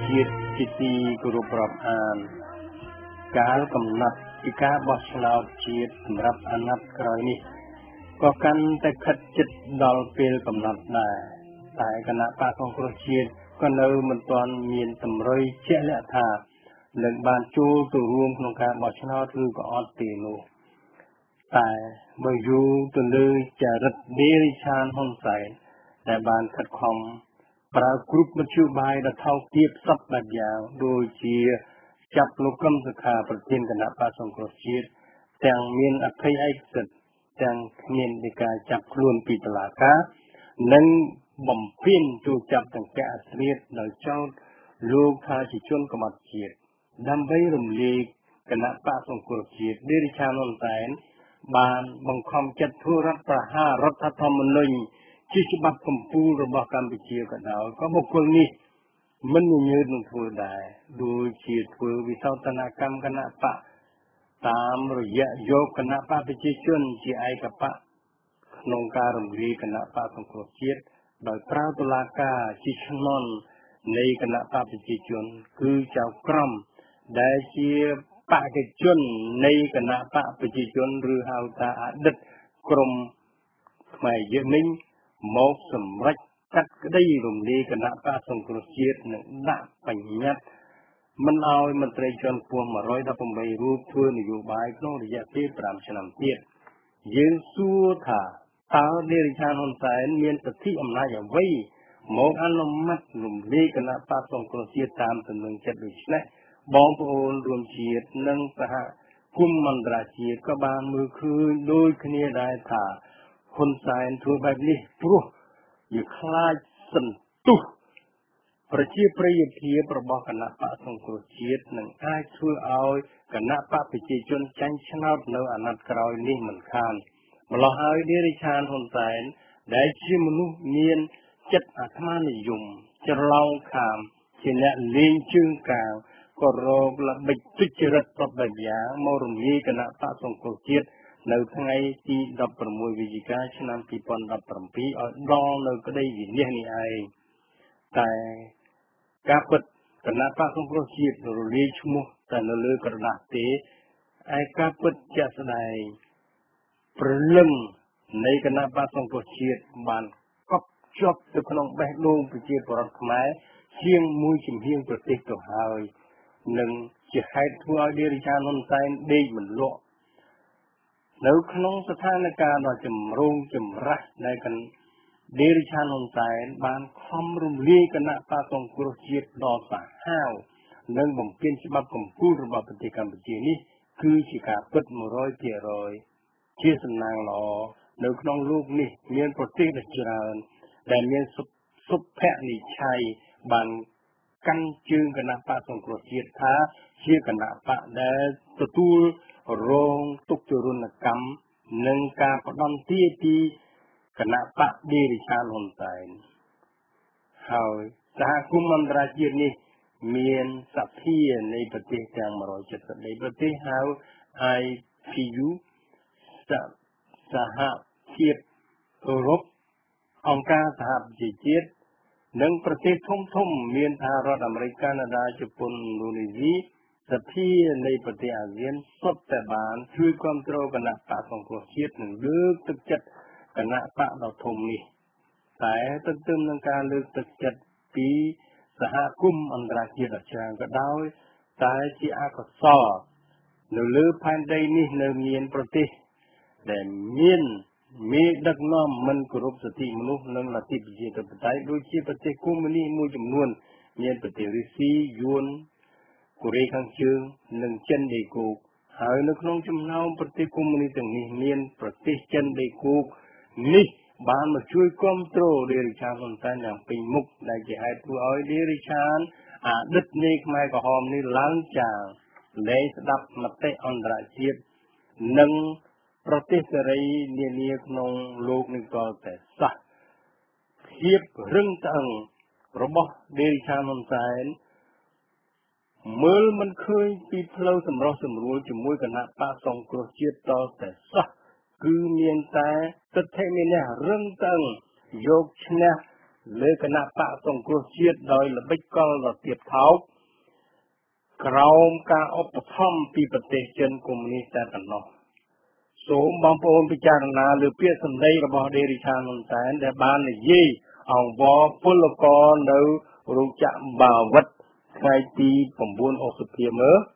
ជាតិជាទីគោរពរាប់អានកាលកំណត់ពីការបោះឆ្នោតជាតិសម្រាប់អាណត្តិក្រោយនេះក៏កាន់តែខិតជិតដល់ពេលកំណត់ដែរតែគណៈបកសង្គ្រោះជាតិក៏នៅមិនទាន់មានតម្រុយជាក់លាក់ថានឹងបានចូលទៅរួមក្នុងការបោះឆ្នោតឬក៏អត់ទេនោះតែបើយូរទៅលើចរិតដេរិឆានហ៊ុនសែនដែលបានខិតខំប្រើគ្រប់មធ្យោបាយដ៏ថោកទាបសពបែបយ៉ាងដូចជាចាប់លោកកឹមសុខាប្រធានគណៈបកសង្គ្រោះជាតិទាំងមានអភ័យឯកសិទ្ធិទាំងគ្មាននៃការចាប់ខ្លួនពីតុលាការនិងបំពេញទូចាប់ទាំងកអស្រិតដោយចោទលោកថាជាជនក្បត់ជាតិដើម្បីរំលាយគណៈបកសង្គ្រោះជាតិដេរិឆានហ៊ុនសែនបានបង្ខំចិត្តធ្វើរដ្ឋប្រហាររដ្ឋធម្មនុញ្ញជាច្បាប់កម្ពុជារបស់កម្ពុជាក៏ដោយក៏បុគ្គលនេះមិនញញើតនឹងធ្វើដែរដូចជាធ្វើវិសោធនកម្មគណៈបកតាមរយៈយកគណៈបកប្រជាជនជាឯកបកក្នុងការរំលាយគណៈបកសង្គ្រោះជាតិដោយប្រើតុលាការជាឈ្នន់នៃគណៈបកប្រជាជនគឺចៅក្រមដែលជាបេក្ខជននៃគណៈបកប្រជាជនឬហៅថាអតីតក្រមខ្មែរយើងនេះមកសម្រេចកាត់ក្តីរំលាយគណៈបកសង្គ្រោះជាតិនិងដាក់បញ្ញត្តិមិនឲ្យមន្ត្រីជាន់ខ្ពស់118រូបធ្វើនយោបាយក្នុងរយៈពេល5ឆ្នាំទៀតយើងសួរថាតើដេរិឆានហ៊ុនសែនមានសិទ្ធិអំណាចអ្វីមកអនុម័តរំលាយគណៈបកសង្គ្រោះជាតិតាមទំនឹងចិត្តដូច្នេះបងប្អូនរួមជាតិនិងសហគមន៍អន្តរជាតិក៏បានមើលឃើញដូចគ្នាដែរថាហ៊ុនសែនធ្វើបែបនេះព្រោះវាខ្លាចសន្ទុះប្រជាប្រិយភាពរបស់គណៈបកសង្គ្រោះជាតិនឹងអាចធ្វើឲ្យគណៈបកប្រជាជនចាញ់ឆ្នោតនៅអាណត្តិក្រោយនេះមិនខានម្ល៉េះហើយដេរិឆានហ៊ុនសែនដែលជាមនុស្សមានចិត្តអាត្មានិយមច្រឡោងខាមជាអ្នកលេងជើងកាងក៏រកល្បិចទុច្ចរិតប្របែបយ៉ាងមករំលាយគណៈបកសង្គ្រោះជាតិនៅថ្ងៃទី16វិច្ឆិកាឆ្នាំ2017ឲ្យដល់នៅក្តីវិនិច្ឆ័យនេះឯងតែការពិតគណៈបកសង្គ្រោះជាតិរលាយឈ្មោះតែនៅលើក្រដាសទេឯការពិតជាក់ស្ដែងព្រលឹងនៃគណៈបកសង្គ្រោះជាតិបានកប់ជាប់ទៅក្នុងបេះដូងប្រជាពលរដ្ឋខ្មែរជាងមួយជំហានប្រទេសទៅហើយនឹងជាហេតុធ្វើឲ្យដេរិឆានហ៊ុនសែនដេកមិនលក់នៅក្នុងស្ថានភាពដ៏ចម្រូងចម្រាសដែលដេរិឆានហ៊ុនសែនបានខំរំលាយគណៈបកសង្គ្រោះជាតិដល់សាហាវនិងបំពេញច្បាប់កម្ពុជារបស់ប្រទេសកម្ពុជានេះគឺជាការពិត 100% ជាសំណាងល្អនៅក្នុងលោកនេះមានប្រទេសដ៏ច្រើនដែលមានសុភនិច្ឆ័យបានកាន់ជើងគណៈបកសង្គ្រោះជាតិថាជាគណៈបកដែលទទួលរងទុក្ខទរណកម្មនិងការផ្ដន់ទាពីគណៈបកដេរិឆានហ៊ុនសែនហើយសហគមន៍អន្តរជាតិនេះមានសភានៃប្រទេសទាំង170នៃប្រទេសហៅ IPU សហភាពអឺរ៉ុបអង្គការសហប្រជាជាតិនិងប្រទេសធំមានសហរដ្ឋអាមេរិកកាណាដាជប៉ុនឥណ្ឌូនេស៊ីសភានៃប្រទេសអាស៊ានសុទ្ធតែបានជួយគ្រប់គ្រងគណៈបកសង្គ្រោះជាតិនិងលើកទឹកចិត្តគណៈបកដ៏ធំនេះតែទន្ទឹមនឹងការលើកទឹកចិត្តពីសហគមន៍អន្តរជាតិដ៏ច្រើនក៏ដោយតែជាអកុសលនៅលើផែនដីនេះនៅមានប្រទេសដែលមានមេដឹកនាំមិនគោរពសិទ្ធិមនុស្សនិងលទ្ធិប្រជាធិបតេយ្យដូចជាប្រទេសកុម្មុយនីសមួយចំនួនមានប្រទេសរុស្ស៊ីយួនកូរ៉េខាងជើងនិងចិនដីគោកហើយនៅក្នុងចំណោមប្រទេសកុម្មុយនីសទាំងនេះមានប្រទេសចិនដីគោកនេះបានមកជួយគ្រប់គ្រងដេរិឆានហ៊ុនសែនយ៉ាងពេញមុខដែលជាហេតុធ្វើឲ្យដេរិឆានអតីតនៃខ្មែរក្រហមនេះឡើងចាងលែងស្ដាប់មតិអន្តរជាតិនិងប្រទេសសេរីនានាក្នុងលោកនេះក៏តែសោះភាពរឹងត្អឹងរបស់ដេរិឆានហ៊ុនសែនមើលមិនឃើញពីផ្លូវសម្រុះសម្រួលជាមួយគណៈបកសង្គ្រោះជាតិតតែសោះគឺមានតែទិដ្ឋិមានរឹងត្អឹងយកឈ្នះលើគណៈបកសង្គ្រោះជាតិដោយល្បិចកលដ៏ទៀតថោកក្រោមការឧបត្ថម្ភពីប្រទេសចិនកុម្មុយនីសតែប៉ុណ្ណោះសូមបងប្អូនពិចារណាលើពាក្យសម្ដីរបស់ដេរីឆានហ៊ុនសែនដែលបាននិយាយអង្វរពលករនៅរោងចក្របាវិតថ្ងៃទី9 ឧសភាមើល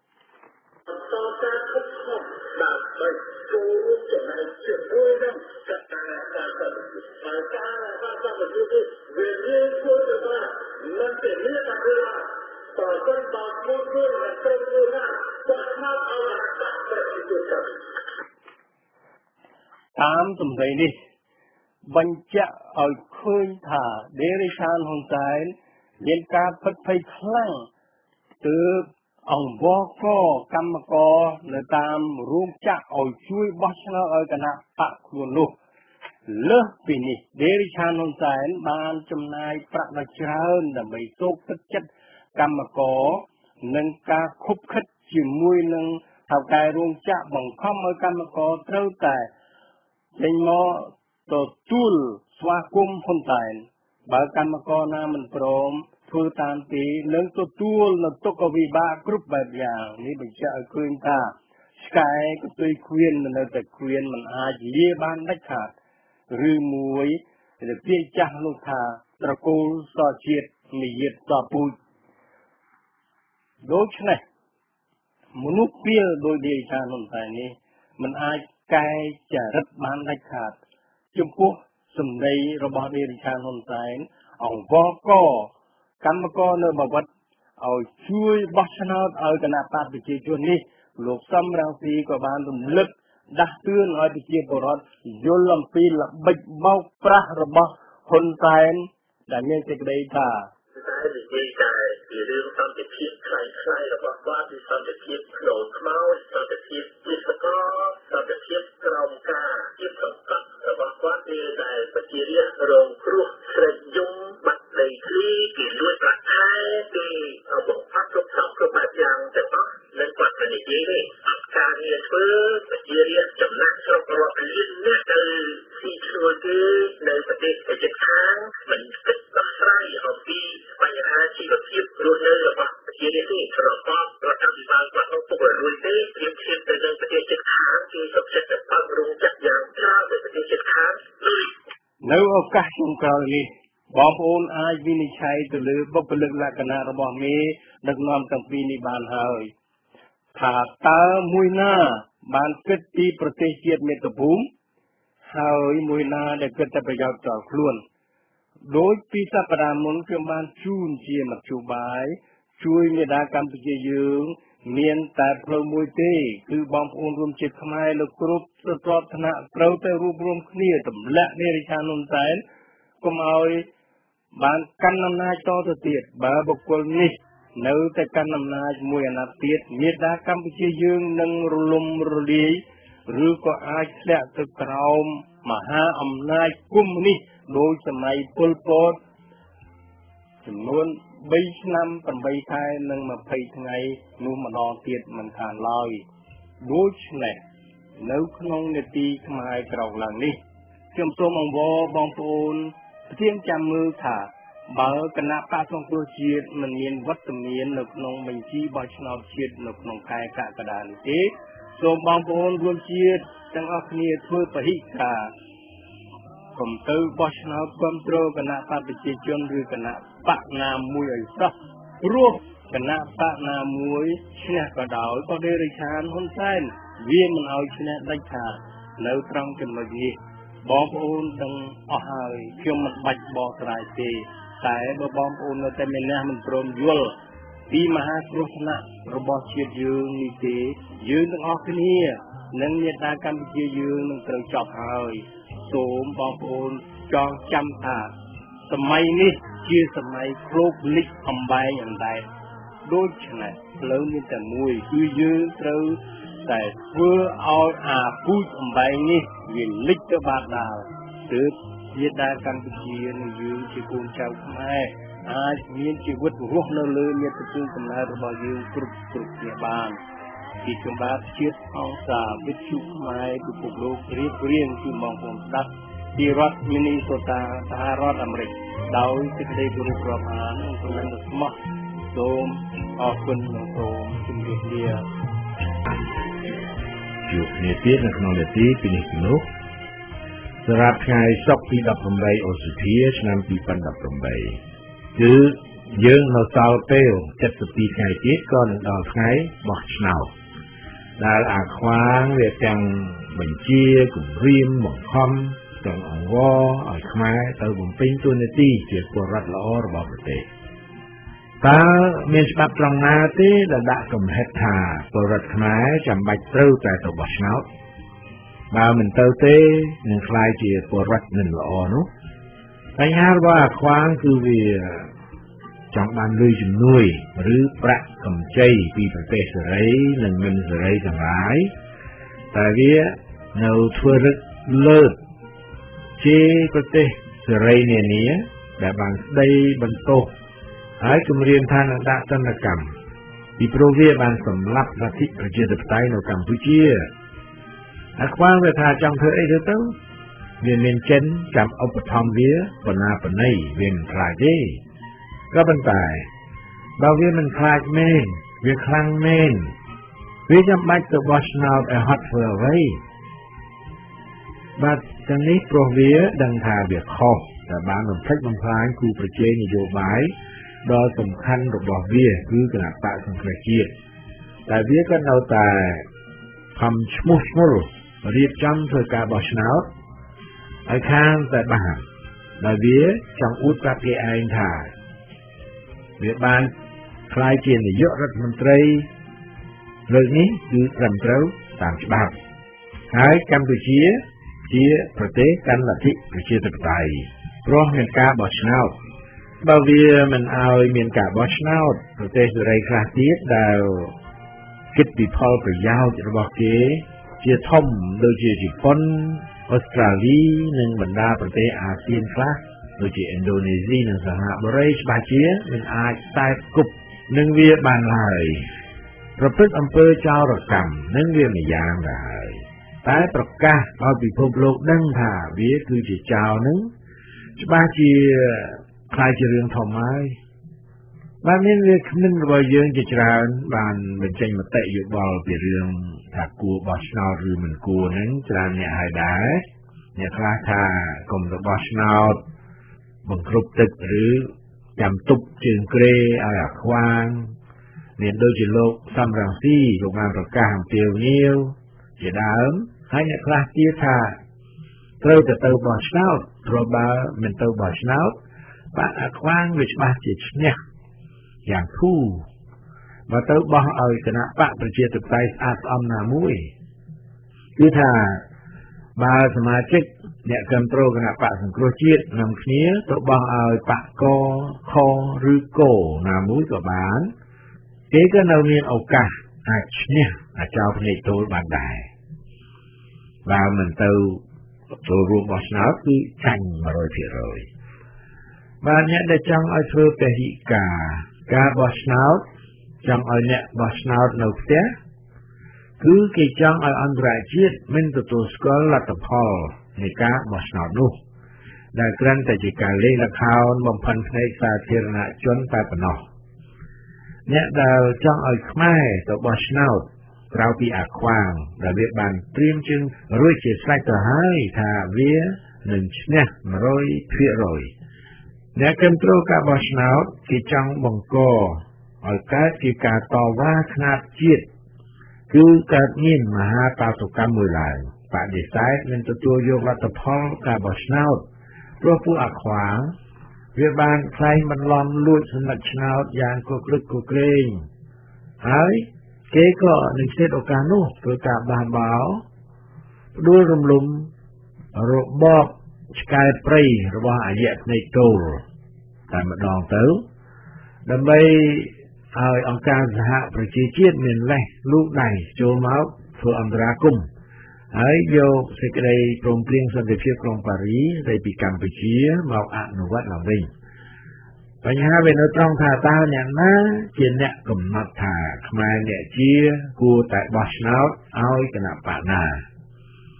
តាមសម្ដីនេះបញ្ជាក់ឲ្យឃើញថាដេរីឆានហ៊ុនសែនមានការពិតភ័យខ្លាំងទើបអង្វរកកម្មករនៅតាមរោងចក្រឲ្យជួយបោះឆ្នោតឲ្យគណៈបកខ្លួននោះលើសពីនេះដេរីឆានហ៊ុនសែនបានចំណាយប្រាក់ដ៏ច្រើនដើម្បីសូកទឹកចិត្តកម្មករនិងការខុបខិតជាមួយនឹងថៅកែរោងចក្របង្ខំឲ្យកម្មករត្រូវតែចេញមកទទួលស្វាគមន៍ហ៊ុនសែនបើកម្មករណាមិនព្រមធ្វើតាមទីនឹងទទួលនៅទុក្ខវិបាកគ្រប់បែបយ៉ាងនេះបញ្ជាក់ឲ្យឃើញថាឆ្កែក៏ទុយឃ្វៀននៅតែឃ្វៀនមិនអាចលាបានដាច់ខាតឬមួយដែលពាក្យចាស់នោះថាត្រកូលសជាតិនិយាតសពូជដូច្នេះមនុស្សពីលដោយដេរីឆានហ៊ុនសែននេះមិនអាចកែចរិតបានដាច់ខាតចំពោះសម្ដីរបស់ដេរីឆានហ៊ុនសែនអង្វរកកម្មករនៅបាវិតឲ្យជួយបោះឆ្នោតឲ្យគណៈបកប្រជាជននេះលោកសំរងស៊ីក៏បានរំលឹកដាស់តឿនឲ្យប្រជាពលរដ្ឋយល់អំពីល្បិចបោកប្រាស់របស់ហ៊ុនសែនដែលមានសេចក្តីថាតែនិយាយតែពីរឿងសន្តិភាពខ្លាំងៗរបស់គាត់ពីសន្តិភាពក្នុងខ្មោចសន្តិភាពវិស្វករសន្តិភាពក្រមការជាសង្កត់របស់គាត់គឺតែប្រជារាស្ត្ររងគ្រោះស្រេចយំបាត់ដីធ្លីគេលួចប្រាក់ខែគេបង្ផាត់គ្រប់សពគ្រប់បែបយ៉ាងទាំងអស់និងគាត់ទៅនិយាយនេះការងារធ្វើប្រជារាស្ត្រចំណាក់ស្រុករាប់លានអ្នកទៅស៊ីឈ្នួលគេនៅប្រទេសជិតខាងមិនគិតដោះស្រាយអំពីបញ្ហាជីវភាពរស់នៅរបស់ប្រជារាស្ត្រនេះរបស់រដ្ឋាភិបាលគាត់នោះពុករលួយទេព្រៀបធៀបទៅនឹងប្រទេសជិតខាងគេសុខចិត្តទៅបើករោងចក្រយ៉ាងច្រើននៅប្រទេសជិតខាងនៅឱកាសចុងក្រោយនេះបងប្អូនអាចវិនិច្ឆ័យទៅលើបុគ្គលិកលក្ខណៈរបស់មេដឹកនាំទាំងពីរនេះបានហើយថាតើមួយណាបានគិតពីប្រទេសជាតិមាតុភូមិហើយមួយណាដែលគិតតែប្រយោជន៍ដល់ខ្លួនដោយពីសប្តាហ៍មុនខ្ញុំបានជូនជាមធ្យោបាយជួយមេដាកម្ពុជាយើងមានតែផ្លូវមួយទេគឺបងប្អូនរួមជាតិខ្មែរលោកគ្រប់ស្រទាប់ឋានៈត្រូវតែរួបរวมគ្នាទម្លាក់ដេរីឆានហ៊ុនសែនកុំឲ្យបានកាន់អំណាចតទៅទៀតបើបុគ្គលនេះនៅតែកាន់អំណាចមួយអាណត្តិទៀតមេដាកម្ពុជាយើងនឹងរលំរលាយឬក៏អាចធ្លាក់ទៅក្រោមមហាអំណាចកុម្មុយនីសដោយសម័យប៉ុលពតចំនួន3ឆ្នាំ8ខែនិង20ថ្ងៃនោះម្ដងទៀតមិនខានឡើយដូច្នេះនៅក្នុងនេតិខ្មែរក្រោកឡើងនេះខ្ញុំសូមអង្វរបងប្អូនប្រធានចាំមើលថាបើគណៈបកសង្គ្រោះជាតិមិនមានវត្តមាននៅក្នុងបញ្ជីបោះឆ្នោតជាតិនៅក្នុងខែកក្កដានេះទេសូមបងប្អូនរួមជាតិទាំងអស់គ្នាធ្វើពហិការកុំទៅបោះឆ្នោតគ្រប់គ្រងគណៈបកប្រជាជនឬគណៈបកណាមួយឲ្យសោះព្រោះគណៈបកណាមួយឈ្នះក៏ដោយក៏ដេរីឆានហ៊ុនសែនវាមិនឲ្យឈ្នះដាច់ខាតនៅត្រង់ចំណុចនេះបងប្អូនទាំងអស់ហើយខ្ញុំមិនបាច់បកស្រាយទេតែបើបងប្អូននៅតែមានអ្នកមិនព្រមយល់ពីមហាគ្រោះថ្នាក់របស់ជាតិយើងនេះទេយើងទាំងអស់គ្នានិងមេដាកម្ពុជាយើងនឹងត្រូវចប់ហើយសូមបងប្អូនចងចាំថាសម័យនេះជាសម័យគ្របលិចអំបែងអណ្ដែតដូច្នេះផ្លូវមានតែមួយគឺយើងត្រូវតែធ្វើឲ្យអាពូជអំបែងនេះវាលិចទៅបាតដាលទើបជាដាកម្ពុជានឹងយើងជាកូនចៅខ្មែរអាចមានជីវិតរស់នៅលើមាតុភូមិកំណើតរបស់យើងគ្រប់គ្នាបានពីខ្ញុំបាទជាតិអង្គការវិទ្យុខ្មែរពិភពលោករៀបរៀងជូនបងប្អូនស្ដាប់ពីរដ្ឋមីនីសូតាសហរដ្ឋអាមេរិកដោយសេចក្តីគោរពរាប់អាននិងសំណើស្មោះសូមអរគុណនិងសូមជម្រាបលាជួបគ្នាទៀតនៅក្នុងនាទីពីនេះទៅនោះសម្រាប់ថ្ងៃសុក្រទី18ឧសភាឆ្នាំ2018គឺយើងនៅសល់ពេល72ថ្ងៃទៀតក៏នឹងដល់ថ្ងៃបោះឆ្នោតដែលអាខ្វាងវាទាំងបញ្ជាគម្រាមបង្ខំទាំងអង្វរឲ្យខ្មែរទៅបំពេញតួនាទីជាពលរដ្ឋល្អរបស់ប្រទេសតើមានច្បាប់ត្រង់ណាទេដែលដាក់កំហិតថាពលរដ្ឋខ្មែរចាំបាច់ត្រូវតែទៅបោះឆ្នោតបើមិនទៅទេនឹងខ្លាយជាពលរដ្ឋមិនល្អនោះបញ្ហារបស់អាខ្វាងគឺវាចង់បានលុយជំនួយឬប្រាក់កម្ចីពីប្រទេសសេរីនិងមិនសេរីទាំងឡាយតែវានៅធ្វើរឹកលើកជាប្រទេសសេរីនានាដែលបានស្ដីបន្ទោសហើយគម្រាមថានឹងដាក់ទណ្ឌកម្មពីព្រោះវាបានសម្លាប់លទ្ធិប្រជាធិបតេយ្យនៅកម្ពុជាអាខ្វាងវាថាចង់ធ្វើអីទៅវាមានចិនចាំឧបត្ថម្ភវាបណ្ណាបណ្ណៃវាមិនខ្លាចទេក៏ប៉ុន្តែបើវាមិនខ្លាចមែនវាខ្លាំងមែនវាចាំបាច់ទៅបោះឆ្នោតឲ្យហត់ធ្វើអ្វីបាទទាំងនេះព្រោះវាដឹងថាវាខុសតែបានបំផ្លិចបំផ្លាញគូប្រជែងនយោបាយដ៏សំខាន់របស់វាគឺគណៈបកសង្គ្រោះជាតិតែវាក៏នៅតែខំឈ្មោះឈ្មោះរៀបចំធ្វើការបោះឆ្នោតឲ្យខាងតែបានដោយវាចង់អួតប្រាប់គេឯងថាវាបានខ្លាយជានាយករដ្ឋមន្ត្រីលើកនេះគឺត្រឹមត្រូវតាមច្បាប់ហើយកម្ពុជាជាប្រទេសកាន់លទ្ធិប្រជាធិបតេយ្យព្រោះមានការបោះឆ្នោតបើវាមិនឲ្យមានការបោះឆ្នោតប្រទេសសេរីខ្លះទៀតដែលគិតពីផលប្រយោជន៍របស់គេជាធំដូចជាជប៉ុនអូស្ត្រាលីនិងបណ្ដាប្រទេសអាស៊ានខ្លះដូចជាឥណ្ឌូនេស៊ីនិងសហបុរីច្បាស់ជាមិនអាចតែគប់នឹងវាបានឡើយប្រព្រឹត្តអំពើចោរកម្មនឹងវាម្យ៉ាងដែរតែប្រកាសឲ្យពិភពលោកដឹងថាវាគឺជាចោរនឹងច្បាស់ជាខ្លាយជារឿងធំហើយបានមានវាគ្មិនរបស់យើងជាច្រើនបានបញ្ចេញមតិយោបល់ពីរឿងថាគួរបោះឆ្នោតឬមិនគួរហ្នឹងច្រើនអ្នកហើយដែរអ្នកខ្លះថាកុំទៅបោះឆ្នោតបង្ក្រប់ទឹកឬចាំទប់ជើងគ្រែឲ្យអាខ្វាងមានដូចជាលោកសំរងស៊ីលោកបានប្រកាសអំពាវនាវជាដើមហើយអ្នកខ្លះទៀតថាត្រូវទៅបោះឆ្នោតព្រោះបើមិនទៅបោះឆ្នោតបាក់អាខ្វាងវាច្បាស់ជាឈ្នះយ៉ាងធូរបើទៅបោះឲ្យគណៈបកប្រជាធិបតេយ្យស្អាតស្អំណាមួយគឺថាបើសមាជិកអ្នកគ្រប់គ្រងគណៈបកសង្គ្រោះជាតិនាំគ្នាទៅបោះឲ្យបកកខឬកណាមួយក៏បានគេក៏នៅមានឱកាសអាចឈ្នះអាចោភ្នែកទល់បានដែរបើមិនទៅចូលរួមបោះឆ្នោតគឺចាញ់ 100% បាទអ្នកដែលចង់ឲ្យធ្វើពហិការបោះឆ្នោតចង់ឲ្យអ្នកបោះឆ្នោតនៅផ្ទះគឺគេចង់ឲ្យអន្តរជាតិមិនទទួលស្គាល់លទ្ធផលនៃការបោះឆ្នោតនោះដែលគ្រាន់តែជាការលេងល្ខោនបំផិនភ្នែកសាធារណជនតែប៉ុណ្ណោះអ្នកដែលចង់ឲ្យខ្មែរទៅបោះឆ្នោតក្រៅពីអាខ្វាងដែលវាបានត្រៀមជើងរួចជាស្រេចទៅហើយថាវានឹងឈ្នះ 100% អ្នកគ្រប់គ្រងការបោះឆ្នោតគេចង់បង្កឲ្យកើតជាការតវ៉ាខ្នាតជាតិគឺកើតមានមហាបាតុកម្មមួយឡើងបដិសេធមិនទទួលយកលទ្ធផលការបោះឆ្នោតព្រោះពួកអាខ្វាងវាបានខ្លែងបន្លំលួចសន្លឹកឆ្នោតយ៉ាងគគ្រឹកគគ្រេងហើយគេក៏នឹងស្ថិតឱកាសនោះធ្វើការបះបោផ្ដួលរំលំរបបឆ្កែព្រៃរបស់អយៈភ្នែកទល់តែម្ដងទៅដើម្បីឲ្យអង្គការសហប្រជាជាតិមានលេសលូកដៃចូលមកធ្វើអន្តរាគមន៍ហើយយកសេចក្តីព្រមព្រៀងសន្តិភាពក្រុងប៉ារីសដែលពីកម្ពុជាមកអនុវត្តឡើងវិញបញ្ហាវានៅត្រង់ថាតើអ្នកណាជាអ្នកកំណត់ថាខ្មែរអ្នកជាគួរតែបោះឆ្នោតឲ្យគណៈបកណា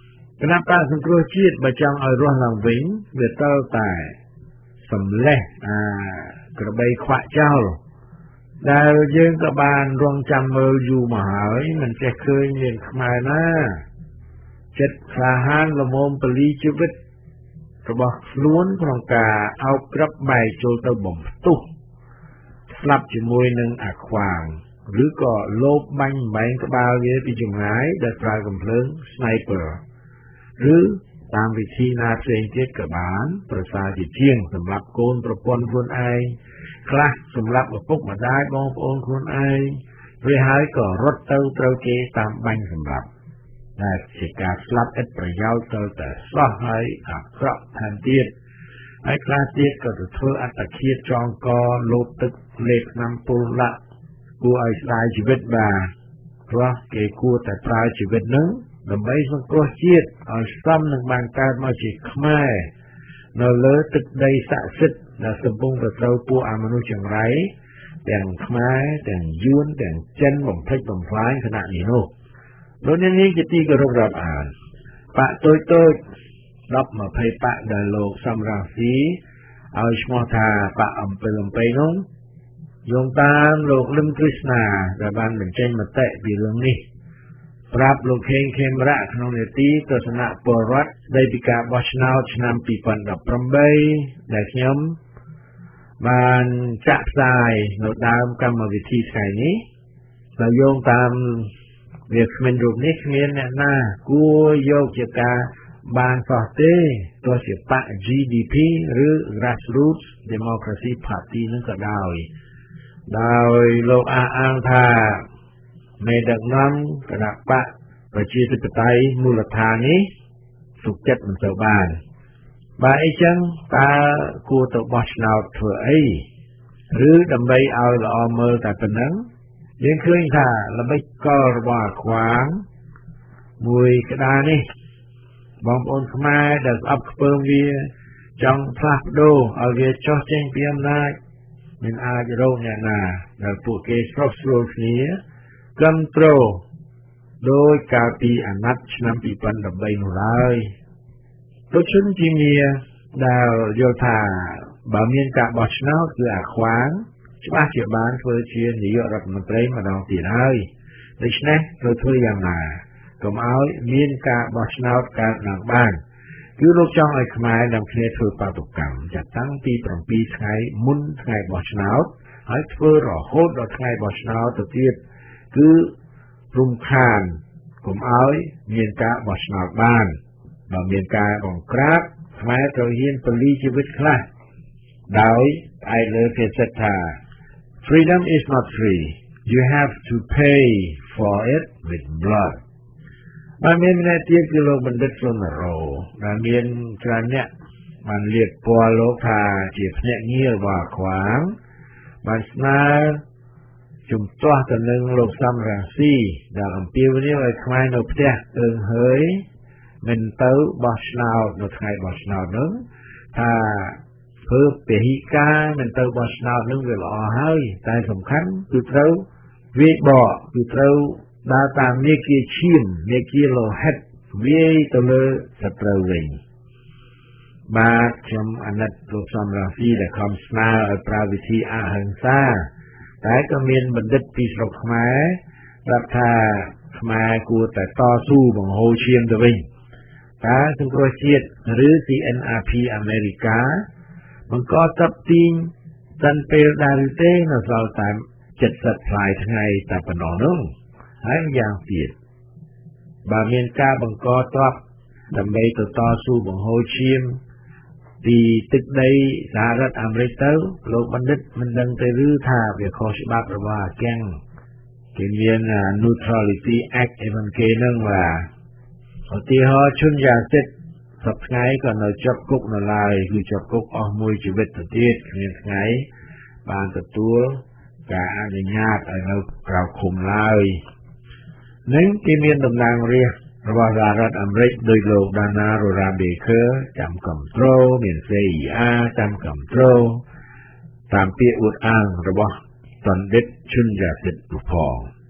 គណៈបកសង្គ្រោះជាតិបើចង់ឲ្យរស់ឡើងវិញវាត្រូវតែសម្លេះក្របីខ្វាក់ចោលដែលយើងក៏បានរងចាំមើលយូរមកហើយមិនចេះឃើញមានខ្មែរណាចិត្តក្លាហានល្មមពលីជីវិតរបស់ខ្លួនក្នុងការអោបក្របបែកចូលទៅបំផ្ទុះស្លាប់ជាមួយនឹងអាខ្វាងឬក៏លបបាញ់បែងក្បាលវាពីចម្ងាយដោយប្រើកំភ្លើង sniper ឬតាមវិធីណាផ្សេងទៀតក៏បានប្រសើរជាជាងសម្រាប់កូនប្រពន្ធខ្លួនឯងខ្លះសម្រាប់ឪពុកម្ដាយបងប្អូនខ្លួនឯងវាហើយក៏រត់ទៅត្រូវគេតាមបាញ់សម្រាប់តែជាការស្លាប់ឥតប្រយោជន៍ទៅតែសោះហើយអាក្រក់ថែមទៀតហើយខ្លះទៀតក៏ទៅធ្វើអត្តឃាតចងកលោតទឹកលេបឆ្នាំពុលដាក់គួរឲ្យស្ដាយជីវិតបាទព្រោះគេគួរតែប្រើជីវិតនឹងដើម្បីសង្គ្រោះជាតិឲ្យសមនឹងបានកើតមកជាខ្មែរនៅលើទឹកដីស័ក្តិសិទ្ធិដែលកំពុងប្រត្រូវពួកអមនុស្សចង្រៃទាំងខ្មែរទាំងយួនទាំងចិនបំផ្លិចបំផ្លាញគណៈនេះនោះលោកនាងជាទីគោរពរាប់អានបកតូច10-20បកដែលលោកសំរងស៊ីឲ្យឈ្មោះថាបកអំពិលអំពៃនោះយោងតាមលោកលឹមគ្រឹស្ណាដែលបានបញ្ចេញមតិពីរឿងនេះប្រាប់លោកខេងខេមរៈក្នុងនេតិទស្សនៈពលរដ្ឋស្ដីពីការបោះឆ្នោតឆ្នាំ2018ដែលខ្ញុំបានចាក់ផ្សាយនៅដើមកម្មវិធីថ្ងៃនេះដោយយោងតាមវាគ្មានរូបនេះគ្មានអ្នកណាគួរយកជាការបានសោះទេទោះជាបក GDP ឬ Grassroots Democracy Party នឹងក៏ដោយលោកអះអាងថាមេដឹកនាំគណៈបកប្រជាធិបតេយ្យមូលដ្ឋាននេះសុខចិត្តមិនទៅបានបើអីចឹងតើគួរទៅបោះឆ្នោតធ្វើអីឬដើម្បីឲ្យល្អមើលតែប៉ុណ្ណឹងយើងឃើញថាល្បិចកលរបស់អាខ្វាងមួយក្តារនេះបងប្អូនខ្មែរដែលស្អប់ខ្ពើមវាចង់ផ្លាស់ប្ដូរឲ្យវាចុះចេញពីអំណាចមិនអាចរកអ្នកណាដែលពួកគេស្រុះស្រួលគ្នាគ្រប់គ្រងដោយកាលពីអាណត្តិឆ្នាំ2013នោះឡើយលោកជនជីមៀដែលយល់ថាបើមានការបោះឆ្នោតគឺអាខ្វាងច្បាស់ជាបានធ្វើជានាយករដ្ឋមន្ត្រីម្ដងទៀតហើយដូច្នេះត្រូវធ្វើយ៉ាងណាកុំឲ្យមានការបោះឆ្នោតកើតឡើងបានគឺលោកចង់ឲ្យខ្មែរនាំគ្នាធ្វើបាតុកម្មចាប់តាំងពី7ថ្ងៃមុនថ្ងៃបោះឆ្នោតហើយធ្វើរហូតដល់ថ្ងៃបោះឆ្នោតទៅទៀតគឺរំខានកុំឲ្យមានការបោះឆ្នោតបានបើមានការបង្ក្រាបខ្មែរត្រូវហ៊ានពលីជីវិតខ្លះដោយឯលើគេសិតថា Freedom is not free you have to pay for it with blood បានមានអ្នកទៀតគឺលោកបណ្ឌិតសុនរោដែលមានច្រើនអ្នកបានលាតពណ៌លោកថាជាភ្នាក់ងាររបស់ខ្វាងបានស្នើជំទាស់ទៅនឹងលោកសំរងស៊ីដែលអំពាវនាវឲ្យខ្មែរនៅផ្ទះហើយមិនទៅបោះឆ្នោតនៅថ្ងៃបោះឆ្នោតនោះថាធ្វើពហិការមិនទៅបោះឆ្នោតនោះវាល្អហើយតែសំខាន់គឺត្រូវវាយបកគឺត្រូវដើរតាមមាគ៌ាឈាមមាគ៌ាលោហិតវាយទៅលើសត្រូវវិញបាទខ្ញុំអាណិតលោកសំរងស៊ីដែលខំស្នើឲ្យប្រើវិធីអហិង្សាតែក៏មានបណ្ឌិតពីស្រុកខ្មែរប្រាប់ថាខ្មែរគួរតែតស៊ូបង្ហូរឈាមទៅវិញតើសង្គ្រោះជាតិឬ CNRP អាមេរិកាបង្កតបទីងតាន់ពេលដែរឬទេនៅសល់តែ70ផ្លាយថ្ងៃតែប៉ុណ្ណោះនោះហើយយ៉ាងទៀតបើមានការបង្កតបដើម្បីទៅតស៊ូបង្ហូរឈាមពីទឹកដីសហរដ្ឋអាមេរិកទៅលោកបណ្ឌិតមិនដឹងទេឬថាវាខុសច្បាប់របស់អាកាំងគេមាន Neutrality Act ឯមិនគេនឹងបាទឧទាហរណ៍ជនយ៉ាងចិត្តសប្ថ្ងៃក៏នៅជាប់គុកនៅឡើយគឺជាប់គុកអស់មួយជីវិតទៅទៀតគ្មានថ្ងៃបានទទួលការអនុញ្ញាតឲ្យនៅក្រៅឃុំឡើយនឹងគេមានតំណាងរាស្ត្ររបស់សហរដ្ឋអាមេរិកដោយលោក Dana Rohra Baker ចាំគ្រប់គ្រងមាន CIA ចាំគ្រប់គ្រងតាមពាក្យអួតអាងរបស់បណ្ឌិតជនយ៉ាសិតផង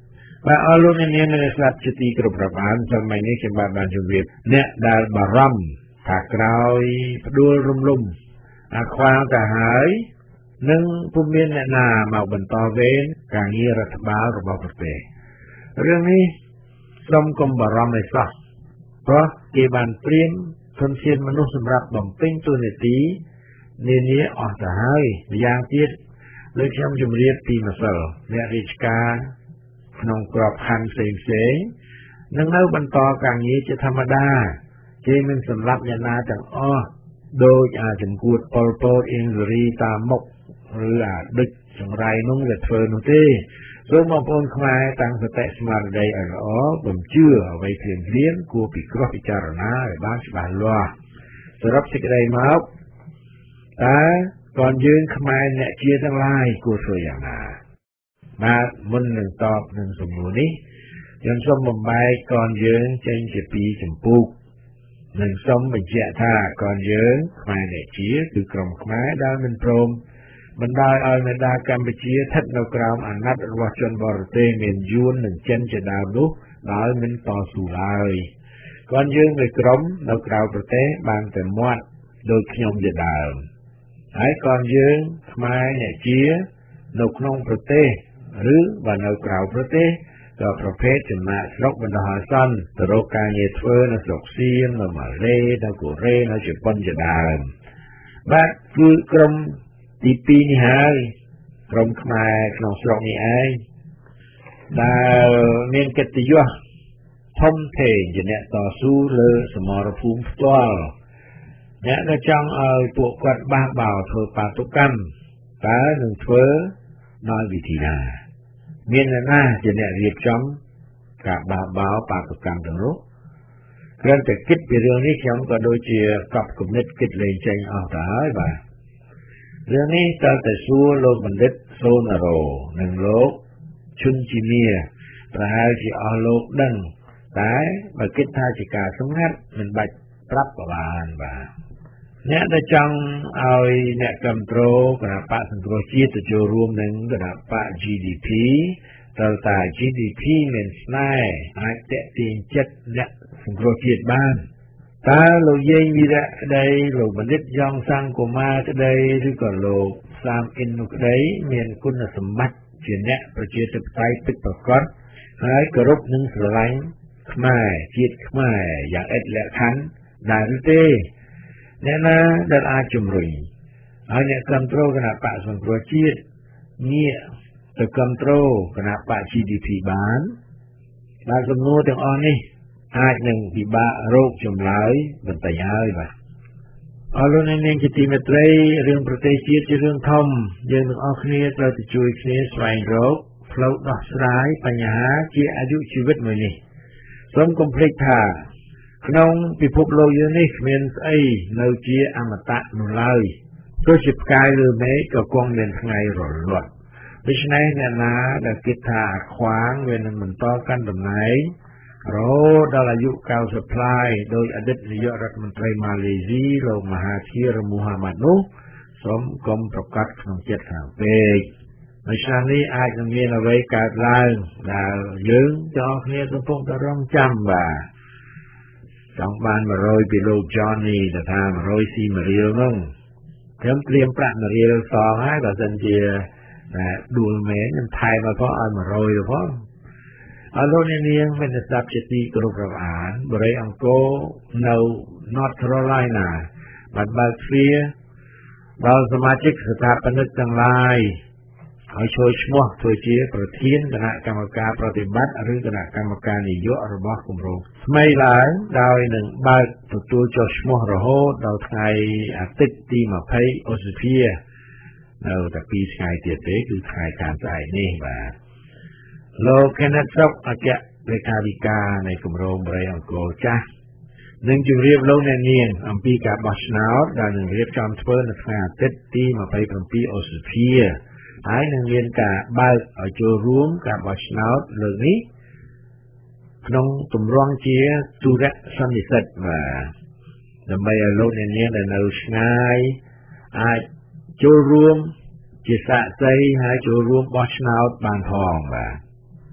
បាទអរលោកអ្នកនាងនិងស្ដាប់ជាទីគោរពរាប់អានសម័យនេះខ្ញុំបានជម្រាបអ្នកដែលបារម្ភថាក្រោយផ្ដួលរំលំអាខ្វាងទៅហើយនឹងពុំមានអ្នកណាមកបន្តវេនការងាររដ្ឋបាលរបស់ប្រទេសរឿងនេះសូមកុំបារម្ភឲ្យសោះព្រោះគេបានព្រៀនធនធានមនុស្សសម្រាប់បំពេញតួនាទីនានាអស់ទៅហើយម្យ៉ាងទៀតដូចខ្ញុំជម្រាបពីម្សិលអ្នករាជការក្នុងក្របខ័ណ្ឌផ្សេងៗនឹងនៅបន្តការងារជាធម្មតាគេមិនសម្លាប់អ្នកណាទាំងអស់ដោយអាចង្គួតប៉ុលពតអៀងសេរីតាមមុខឬដេចចង្រៃនោះវាធ្វើនោះទេសូមបងប្អូនខ្មែរតាំងសតិស្មារតីឲ្យល្អបំជឿអ្វីភ្លាមគួរពិគ្រោះពិចារណាឲ្យបានច្បាស់លាស់សរុបសេចក្តីមកតើកូនយើងខ្មែរអ្នកជាទាំងឡាយគួរធ្វើយ៉ាងណាបាទមុននឹងតបនឹងសំណួរនេះខ្ញុំសូមបំបែកកូនយើងចេញជាពីរចម្ពោះនិងសូមបញ្ជាក់ថាកូនយើងខ្មែរអ្នកជាគឺក្រុមខ្មែរដែលមិនព្រមបណ្ដោយឲ្យមេដាកម្ពុជាស្ថិតនៅក្រោមអាណត្តិរបស់ជនបរទេសមានយួននិងចិនជាដើមនោះដោយមិនតស៊ូឡើយកូនយើងមួយក្រុមនៅក្រៅប្រទេសបានតែមាត់ដោយខ្ញុំជាដើមហើយកូនយើងខ្មែរអ្នកជានៅក្នុងប្រទេសឬបើនៅក្រៅប្រទេសក៏ប្រភេទចំណាក់ស្រុកបណ្ដោះអាសន្នទៅរកការងារធ្វើនៅស្រុកសៀមនៅម៉ាឡេនៅកូរ៉េនៅជប៉ុនជាដើមបាទគឺក្រុមទី2នេះហើយក្រុមខ្មែរក្នុងស្រុកនេះឯងដែលមានកិត្តិយសធំធេងជាអ្នកតស៊ូលើសមរភូមិផ្ទាល់អ្នកដែលចង់ឲ្យពួកគាត់បះបោរធ្វើបាតុកម្មតើនឹងធ្វើដោយវិធីណាមានអ្នកណាជាអ្នករៀបចំការបះបោរបាតុកម្មទាំងនោះគ្រាន់តែគិតពីរឿងនេះខ្ញុំក៏ដូចជាកប់គំនិតគិតលេងចេញអស់ទៅហើយបាទរឿងនេះតើតែសួរលោកបណ្ឌិតសូណារ៉ូនិងលោកឈុនជីមៀប្រហែលជាអស់លោកដឹងតែបើគិតថាជាការសម្ងាត់មិនបាច់ប្រាប់ក៏បានបាទអ្នកដែលចង់ឲ្យអ្នកគ្រប់គ្រងគណៈបកសង្គ្រោះជាតិទៅចូលរួមនឹងគណៈបក GDP តើតា GDP មានស្នេហ៍អាចតេទៀងចិត្តអ្នកសង្គ្រោះជាតិបានតើលោកយាយវីរៈក្តីលោកបណ្ឌិតយ៉ងសង្គកុមារក្តីឬក៏លោកសាមអ៊ិននោះក្តីមានគុណសម្បត្តិជាអ្នកប្រជាធិបតេយ្យពិតប្រាកដហើយគោរពនិងស្រឡាញ់ខ្មែរជាតិខ្មែរយ៉ាងឥតលក្ខខណ្ឌដែរឬទេអ្នកណាដែលអាចជំរុញហើយអ្នកគ្រប់គ្រងគណៈបកសង្គ្រោះជាតិងាកទៅគ្រប់គ្រងគណៈបក GDP បានដែលសំណួរទាំងអស់នេះអាចនឹងពិបាករោគចម្លើយបន្តិចហើយបាទអរលោកអ្នកនាងជាទីមេត្រីរឿងប្រទេសជាតិជារឿងធំយើងទាំងអស់គ្នាត្រូវតែជួយគ្នាស្វែងរកផ្លូវដោះស្រាយបញ្ហាជាអាយុជីវិតមួយនេះសូមកុំភ្លេចថាក្នុងពិភពលោកយើងនេះគ្មានស្អីនៅជាអមតៈនោះឡើយទោះជាផ្កាយលើមេឃក៏គង់មានថ្ងៃរលត់ដូច្នេះអ្នកណាដែលគិតថាអាខ្វាងវានឹងបន្តកាន់តំណែងរហូតដល់អាយុ90ប្លាយដោយអតីតនាយករដ្ឋមន្ត្រីម៉ាឡេស៊ីលោកមហាធីរមូហាម៉ាត់នោះសូមកុំប្រកាសក្នុងចិត្តខាងពេកនៅឆ្នាំនេះអាចនឹងមានអ្វីកើតឡើងដែលយើងទាំងអស់គ្នាកំពុងតែរងចាំបាទចង់បាន100ពីលោក Johnny ទៅថា100ស៊ី1រៀលនោះខ្ញុំត្រៀមប្រាក់1រៀលសងហើយបើសិនជាដួលមែនខ្ញុំថែមមកផងឲ្យ100ទៅផងអរលោកអ្នកនាងមានស្ដាប់ជាទីគោរពរាប់អានបរិយាអង្គរនៅ North Carolina បានបើកទ្វារដល់សមាជិកស្ថាបនិកទាំងឡាយឲ្យចូលឈ្មោះធ្វើជាប្រធានគណៈកម្មការប្រតិបត្តិឬគណៈកម្មការនយោបាយរបស់គម្រោងថ្មីឡើងដោយនឹងបើកទទួលចុះឈ្មោះរហូតដល់ថ្ងៃអាទិត្យទី20ឧសភានៅតែ2ថ្ងៃទៀតទេគឺថ្ងៃខាងស្អែកនេះបាទលោក Kenneth Sok អគ្គលេខាធិការនៃគម្រោងបរិយាអង្គរចាស់នឹងជម្រាបលោកអ្នកនាងអំពីការបោះឆ្នោតដែលនឹងរៀបចំធ្វើនៅថ្ងៃអាទិត្យទី27ឧសភាហើយនឹងមានការបើកឲ្យចូលរួមការបោះឆ្នោតលើកនេះក្នុងទម្រង់ជាទុរៈសន្និសិទបាទដើម្បីឲ្យលោកអ្នកនាងដែលនៅឆ្ងាយអាចចូលរួមជាសាក្សីហើយចូលរួមបោះឆ្នោតបានផងបាទ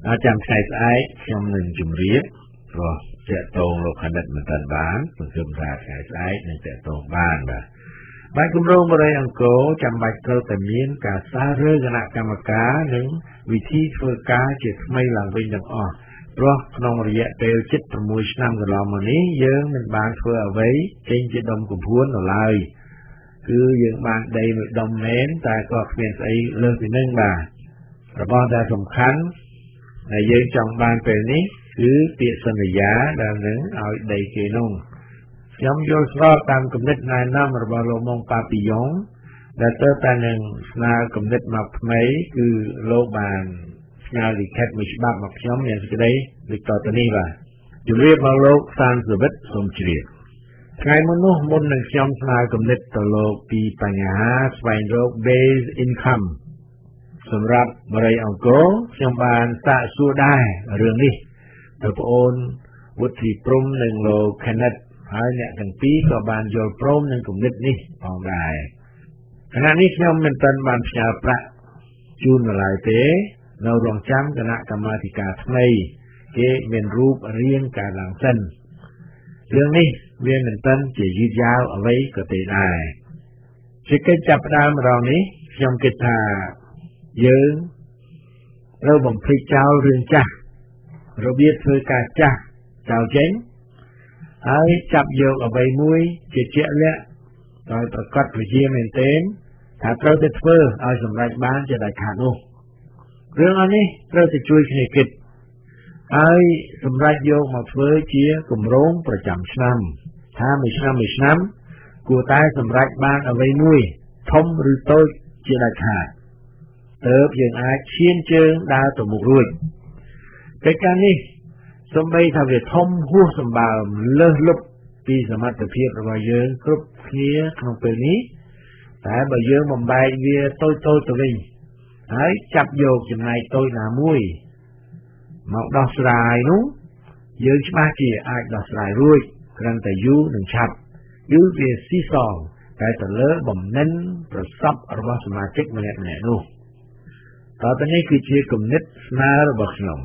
ចាំថ្ងៃស្អែកខ្ញុំនឹងជម្រាបព្រោះតាក់ទងលោកខនិតមិនទាន់បានសង្ឃឹមថាថ្ងៃស្អែកនឹងតាក់ទងបានបាទគម្រោងបរិយាអង្គរចាំបាច់ត្រូវតែមានការសាររើគណៈកម្មការនិងវិធីធ្វើការជាថ្មីឡើងវិញទាំងអស់ព្រោះក្នុងរយៈពេល76ឆ្នាំកន្លងមកនេះយើងមិនបានធ្វើអ្វីចេញជាដុំកំភួននៅឡើយគឺយើងបានដីមួយដុំមែនតែក៏គ្មានស្អីលើសពីនឹងបាទរបស់ដែលសំខាន់ដែលយើងចង់បានពេលនេះគឺពាក្យសន្យាដែលនឹងឲ្យដីគេនោះខ្ញុំយល់ស្របតាមគំនិតណែនាំរបស់លោកម៉ុងប៉ាពីយ៉ុងដែលទៅតែនឹងស្នើគំនិតមកថ្មីគឺលោកបានស្នើលិខិតមួយច្បាប់មកខ្ញុំមានសេចក្តីដូចតទៅនេះបាទជម្រាបមកលោកសានសុវិតសូមជ្រាបថ្ងៃមុននោះមុននឹងខ្ញុំស្នើគំនិតទៅលោកពីបញ្ហាស្វែងរក base income សម្រាប់បរិយាអង្គរខ្ញុំបានសាកសួរដែររឿងនេះទៅប្អូនវុធីព្រំនិងលោកខេណិតហើយអ្នកទាំងពីរក៏បានយល់ព្រមនឹងគំនិតនេះផងដែរខណៈនេះខ្ញុំមិនទាន់បានផ្ញើប្រាក់ជូននៅឡើយទេនៅរងចាំគណៈកម្មាធិការថ្មីគេមានរូបរាងការឡើងសិនរឿងនេះវាមិនទាន់ជាយឺតយ៉ាវអ្វីក៏ទេដែរជាកិច្ចចាប់ផ្ដើមម្ដងនេះខ្ញុំគិតថាយើងត្រូវបំភ្លេចចោលរឿងចាស់របៀបធ្វើការចាស់ចោលចេញហើយចាប់យកអ្វីមួយជាជាក់លាក់ដោយប្រកាសវិជាមែនទែនថាត្រូវតែធ្វើឲ្យសម្រេចបានជាដាច់ខាតនោះរឿងអស់នេះត្រូវតែជួយគ្នាគិតហើយសម្រេចយកមកធ្វើជាគម្រោងប្រចាំឆ្នាំថាមួយឆ្នាំគួរតែសម្រេចបានអ្វីមួយធំឬតូចជាដាច់ខាតទើបយើងអាចឈានជើងដើរទៅមុខរួចកិច្ចការនេះសូម្បីថាវាធំហួសសម្បើមលើសលប់ពីសមត្ថភាពរបស់យើងគ្រប់គ្នាក្នុងពេលនេះតែបើយើងបំបែកវាតូចទៅវិញហើយចាប់យកចំណែកតូចណាមួយមកដោះស្រាយនោះយើងច្បាស់ជាអាចដោះស្រាយរួចគ្រាន់តែយូរនិងឆាប់គឺវាស៊ីសងតែទៅលើបំណិនប្រសពរបស់សមាជិកម្នាក់ៗនោះតទៅនេះគឺជាគំនិតស្នើរបស់ខ្ញុំ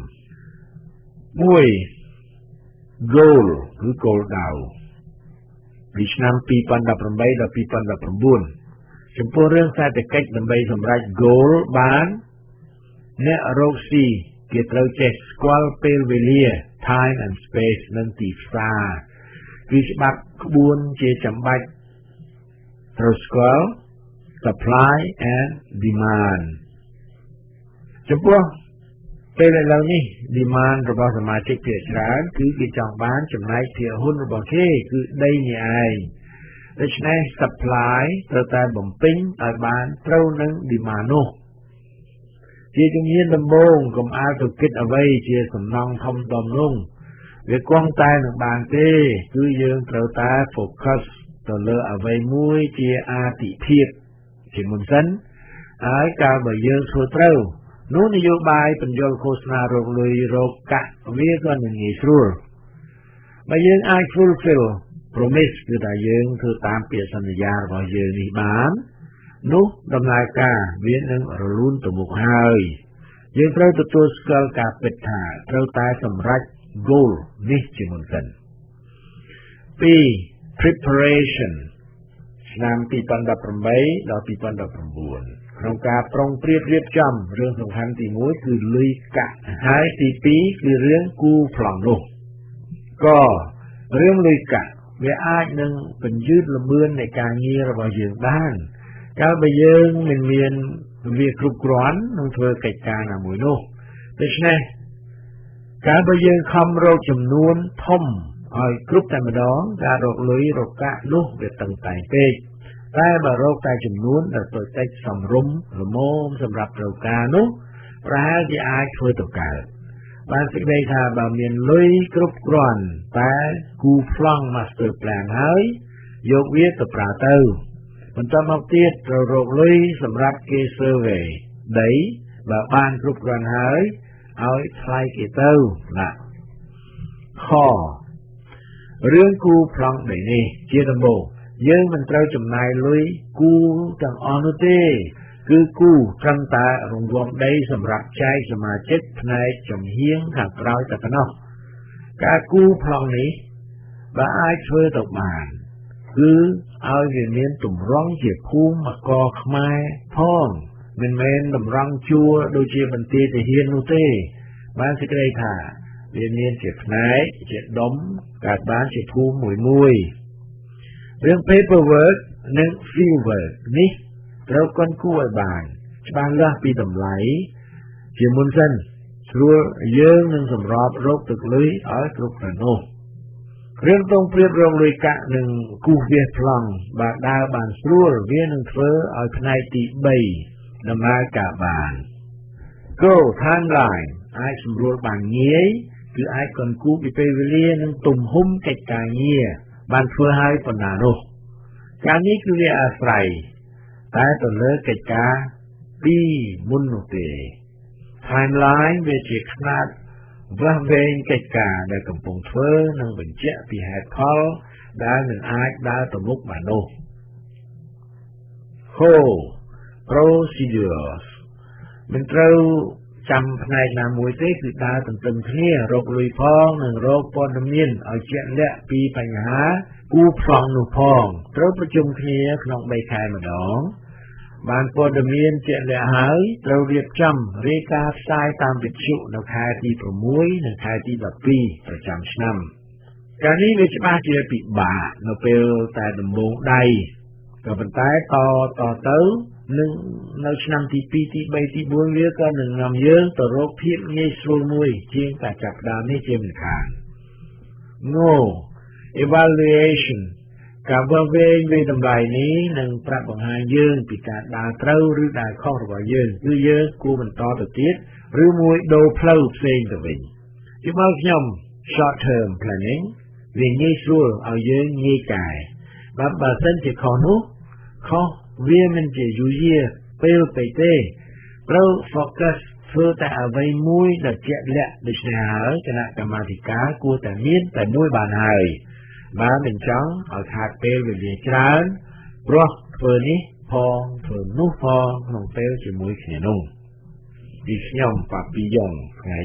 1 goal ឬ goal ដៅពីឆ្នាំ2018ដល់2019ចំពោះរឿងសេដ្ឋកិច្ចដើម្បីសម្រេច goal បានអ្នករកស៊ីគេត្រូវចេះស្គាល់ពេលវេលា time and space និងទីផ្សារគឺច្បាប់ក្បួនជាចាំបាច់ត្រូវស្គាល់ supply and demand ចំពោះពេលឥឡូវនេះ demand របស់សមាជិកភាគច្រើនគឺគេចង់បានចំណែកភាគហ៊ុនរបស់គេគឺដីនេះឯងដូច្នេះ supply ត្រូវតែបំពេញឲ្យបានត្រូវនឹង demand នោះជាជំហានដំបូងកុំអាលទៅគិតអ្វីជាសំណងធំដុំនោះវាគង់តែនឹងបានទេគឺយើងត្រូវតែ focus ទៅលើអ្វីមួយជាអាទិភាពជាមុនសិនហើយកាលបើយើងធ្វើត្រូវនោះនយោបាយបញ្យលឃោសនារកលុយរកកាក់វាក៏នឹងងាយស្រួលបើយើងអាច fulfill promise គឺថាយើងធ្វើតាមពាក្យសន្យារបស់យើងនេះបាននោះដំណើរការវានឹងរលូនទៅមុខហើយយើងត្រូវទទួលស្គាល់ការពិតថាត្រូវតែសម្រេច goal នេះជាមុនសិន2 preparation ឆ្នាំ2018ដល់2019ក្នុងការប្រុងប្រៀបរៀបចំរឿងសំខាន់ទី1គឺលុយកាក់ហើយទី2គឺរឿងគូប្លង់នោះក៏រឿងលុយកាក់វាអាចនឹងបញ្យឺតល្បឿននៃការងាររបស់យើងបានកាលបើយើងមិនមានវាគ្រប់គ្រាន់នឹងធ្វើកិច្ចការណាមួយនោះដូច្នេះកាលបើយើងខំរកចំនួនធំឲ្យគ្រប់តែម្ដងការរកលុយរកកាក់នោះវាតឹងតែងពេកតែបើរកតែចំនួនដែលតូចតិចសមរម្យល្មមសម្រាប់ត្រូវការនោះប្រហែលជាអាចធ្វើទៅកើតបានសេចក្តីថាបើមានលុយគ្រប់គ្រាន់តែគូប្លង់ master plan ហើយយកវាទៅប្រើទៅបន្តមកទៀតត្រូវរកលុយសម្រាប់គេ survey ដីបើបានគ្រប់គ្រាន់ហើយឲ្យថ្លៃគេទៅណាខរឿងគូប្លង់ដីនេះជាដំបូងយើងមិនត្រូវចំណាយលុយគូទាំងអស់នោះទេគឺគូត្រឹមតែរង្វាន់ដីសម្រាប់ចែកសមាជិកផ្នែកចំហៀងខាងក្រោយតែប៉ុណ្ណោះការគូប្លង់នេះបើអាចធ្វើទៅបានគឺឲ្យវាមានទម្រង់ជាភូមិអកខ្មែរផងមិនមែនតម្រង់ជួរដូចជាបន្ទាយទាហាននោះទេបានសេចក្តីថាវាមានជាផ្នែកជាដុំកើតបានជាភូមិមួយរឿង paperwork និង fieldwork នេះត្រូវគន់គូឲ្យបានច្បាស់លាស់ពីតម្លៃជាមុនសិនស្រួលយើងនឹងសម្របរកទឹកលុយឲ្យគ្រប់ទៅនោះរឿងតងព្រៀបរងលុយកាក់នឹងគូសវាសប្លង់បើដើរបានស្រួលវានឹងធ្វើឲ្យផ្នែកទី3ដំណើរការបាន Go timeline អាចសម្រួលបានងាយគឺអាចគន់គូពីពេលវេលានិងទំហំកិច្ចការងារបានធ្វើឲ្យប៉ុណ្ណានោះការនេះគឺវាអាស្រ័យតែទៅលើកិច្ចការពីមុននោះទេ timeline វាជាខ្នាតវាស់វែងកិច្ចការដែលកំពុងធ្វើនិងបញ្ជាក់ពីហេតុផលដែលមិនអាចដើរទៅមុខបាននោះ procedures មិនត្រូវចាំផ្នែកណាមួយទេគឺដើរទន្ទឹមគ្នារកលុយផងនិងរកព័ត៌មានឲ្យជាក់លាក់ពីបញ្ហាគូប្លង់នោះផងត្រូវប្រជុំគ្នាក្នុង3ខែម្ដងបានព័ត៌មានជាក់លាក់ហើយត្រូវរៀបចំរាយការណ៍ផ្សាយតាមវិទ្យុនៅខែទី6និងខែទី12ប្រចាំឆ្នាំការនេះវាច្បាស់ជាពិបាកនៅពេលតែដំបូងដៃក៏ប៉ុន្តែតទៅនឹងនៅឆ្នាំទី2ទី3ទី4វាក៏នឹងនាំយើងទៅរកភាពងាយស្រួលមួយជាងការចាប់ផ្ដើមនេះជាមិនខាន No evaluation ការវាស់វែងវាតម្លៃនេះនឹងប្រាប់បង្ហាញយើងពីការដើរត្រូវឬដើរខុសរបស់យើងគឺយើងគួរបន្តទៅទៀតឬមួយដូរផ្លូវផ្សេងទៅវិញជាមកខ្ញុំ short term planning វាងាយស្រួលឲ្យយើងងាយកែបើសិនជាខុសនោះខុសវាមិនជាយូរយារពេលពេកទេត្រូវ focus ធ្វើតែអ្វីមួយដែលជាក់លាក់ដូច្នេះហើយគណៈកម្មាធិការគួរតែមានតែមួយបានហើយបើមិនចង់ឲ្យខាតពេលវេលាច្រើនព្រោះធ្វើនេះផងធ្វើនោះផងក្នុងពេលជាមួយគ្នានោះពីខ្ញុំប៉ាពីយ៉ុងថ្ងៃ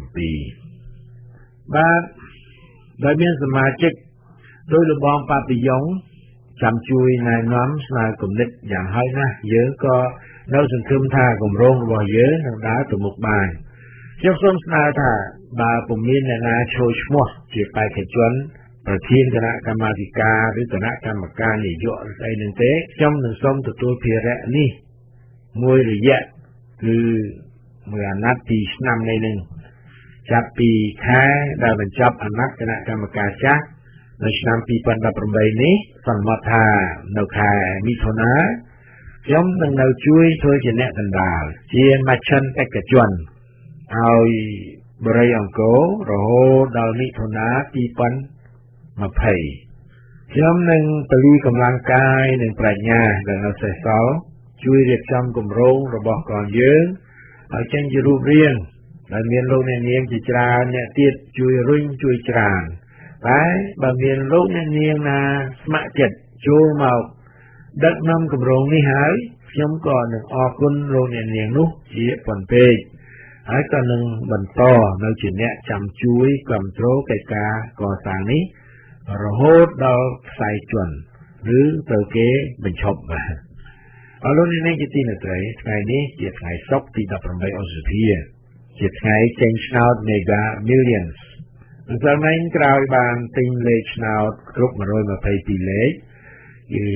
17បាទដោយមានសមាជិកដោយលបងប៉ាពីយ៉ុងចាំជួយណែនាំស្នើគំនិតយ៉ាងហោចណាស់យើងក៏នៅសង្ឃឹមថាគម្រោងរបស់យើងនឹងដើរទៅមុខបានខ្ញុំសូមស្នើថាបើពុំមានអ្នកណាចូលឈ្មោះជាបេក្ខជនប្រធានគណៈកម្មាធិការឬគណៈកម្មការនយោបាយស្អីនឹងទេខ្ញុំនឹងសូមទទួលភារៈនេះមួយរយៈគឺមួយអាណត្តិពីឆ្នាំនេះនឹងចាប់ពីខែដែលបញ្ចប់អាណត្តិគណៈកម្មការចាស់នៅឆ្នាំ2018នេះសន្មតថានៅខែមិថុនាខ្ញុំនឹងនៅជួយធ្វើជាអ្នកកណ្ដាលជាមជ្ឈិនឯកជនឲ្យបរិយអង្គររហូតដល់មិថុនា2020ខ្ញុំនឹងពលីកម្លាំងកាយនិងប្រាជ្ញាដែលនៅសេសសល់ជួយរៀបចំគម្រោងរបស់កងយើងឲ្យចេញជារូបរាងដែលមានលោកអ្នកនាងជាច្រើនអ្នកទៀតជួយរុញជួយច្រានតែបើមានលោកអ្នកនាងណាស្ម័គ្រចិត្តចូលមកដឹកនាំគម្រោងនេះហើយខ្ញុំក៏នឹងអរគុណលោកអ្នកនាងនោះជាប៉ុនពេកហើយក៏នឹងបន្តនៅជាអ្នកចាំជួយគ្រប់គ្រងកិច្ចការកសាងនេះរហូតដល់ខ្សែជន់ឬទៅគេបញ្ឈប់បាទអរលោកអ្នកនាងជាទីមេត្រីថ្ងៃនេះជាថ្ងៃសុក្រទី18ឧសភាជាថ្ងៃចេញឆ្នោត Mega Millions សម្រាប់ក្រោយបានទិញលេខឆ្នោតគ្រប់122លេខគឺ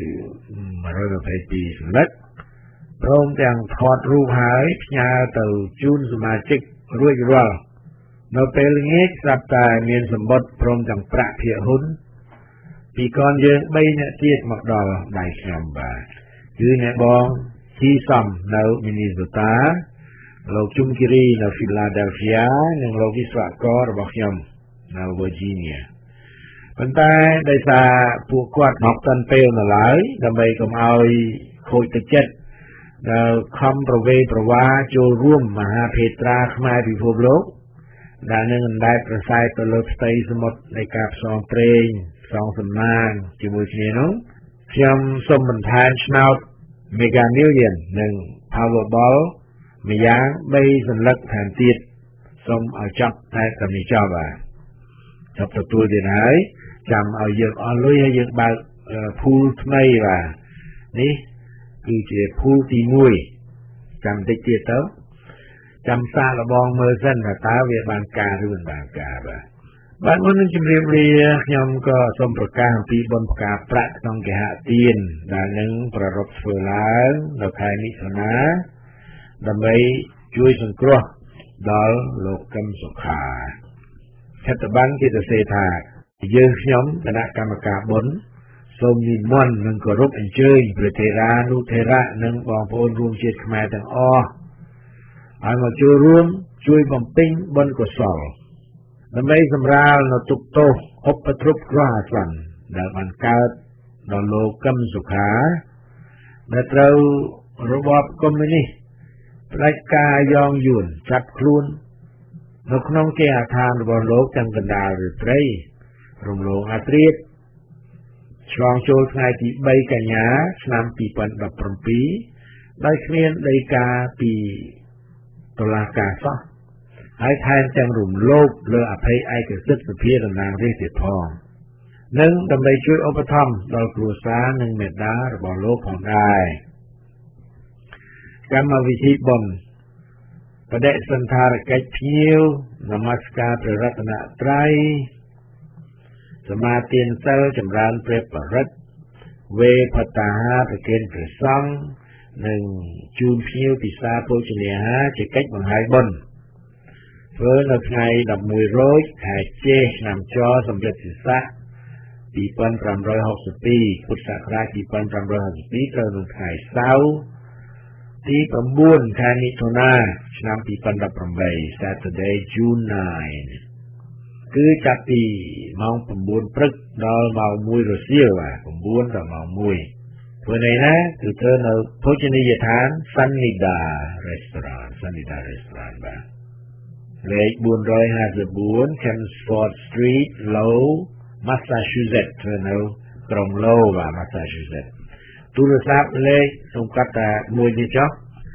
122សន្លឹកព្រមទាំងថតរូបហើយផ្ញើទៅជូនសមាជិករួចរាល់នៅពេលល្ងាចស្រាប់តែមានសម្បត្តិព្រមទាំងប្រាក់ភាគហ៊ុនពីកូនយើង3នាក់ទៀតមកដល់ដៃខ្ញុំបាទគឺអ្នកបងជីសំនៅ Minnesota លោកជុំគិរីនៅ Philadelphia និងលោកវិស្វកររបស់ខ្ញុំនៅ Virginia ប៉ុន្តែដោយសារពួកគាត់មកតាន់ពេលនៅឡើយដើម្បីកុំឲ្យខូចទឹកចិត្តដែលខំប្រវេប្រវាចូលរួមមហាភេត្រាខ្មែរពិភពលោកដែលនឹងអណ្ដែតប្រសែតទៅលើផ្ទៃសមុទ្រនៃការផ្សងព្រេងផ្សងសំណាងជាមួយគ្នានោះខ្ញុំសូមបន្ថែមឆ្នោត Mega Million និង Powerball ម្យ៉ាង3សន្លឹកថែមទៀតសូមឲ្យចាប់តែតែនេះចប់ចាប់ទទួលទៀតហើយចាំឲ្យយើងអស់លុយហើយយើងបើកភូលថ្មីបាទនេះគឺជាភូលទី1ចាំតិចទៀតទៅចាំសាកល្បងមើលសិនថាតើវាបានការឬមិនបានការបាទមុននឹងជម្រាបលាខ្ញុំក៏សូមប្រកាសអំពីបុណ្យផ្កាប្រាក់ក្នុងគេហទានដែលនឹងប្រារព្ធធ្វើឡើងនៅខែមិថុនាដើម្បីជួយសង្គ្រោះដល់លោកកឹមសុខាខេត្តបានគេទៅសេថាយើងខ្ញុំគណៈកម្មការបុណ្យសូមនិមន្តនិងគោរពអញ្ជើញព្រះថេរានុថេរៈនិងបងប្អូនរួមជាតិខ្មែរទាំងអស់ឲ្យមកចូលរួមជួយបំពេញបុណ្យកុសលដើម្បីសម្រាលនៅទុក្ខទោសឧបទ្រពគ្រោះអាសន្នដែលបានកើតដល់លោកកឹមសុខាដែលត្រូវរបបកុម្មុយនីសផ្ដាច់ការយ៉ងយួនចាប់ខ្លួននៅក្នុងគេហដ្ឋានរបស់លោកទាំងកណ្ដាលរាត្រីរំលងអាត្រៀតឆ្លងចូលថ្ងៃទី3កញ្ញាឆ្នាំ2017ដោយគ្មានដីកាពីតុលាការសោះហើយថែមទាំងរំលោភលើអភ័យឯកសិទ្ធិសភាតំណាងរាស្ត្រទៀតផងនិងដើម្បីជួយឧបត្ថម្ភដល់គ្រួសារនិងមេដារបស់លោកផងដែរកម្មវិធីបុណ្យបដិសណ្ឋារកិច្ចភ្ញៀវនមស្ការព្រះរតនត្រ័យសមាទានសិលចម្រើនព្រះបរិត្តវេផតាហាប្រគេនព្រះសង្ឃនិងជូនភ្ញៀវពិសាភោជនាហាជាកិច្ចបង្ហាញបុណ្យធ្វើនៅថ្ងៃ11រោចខែចេឆ្នាំចសម្រិទ្ធស័ក2562ពុទ្ធសករាជ2562ត្រូវនៅថ្ងៃសៅរ៍ទី9ខែមិថុនាឆ្នាំ2018 Saturday June 9គឺចាប់ពីម៉ោង9ព្រឹកដល់ម៉ោង1រសៀលបាទ9ដល់ម៉ោង1ធ្វើនៅណាគឺធ្វើនៅភោជនីយដ្ឋាន Sanida Restaurant បាទលេខ454 Chelmsford Street Low Massachusetts ធ្វើនៅក្រុង Low បាទ Massachusetts ទូរស័ព្ទលេខសូមកាត់តែមួយនេះចុះ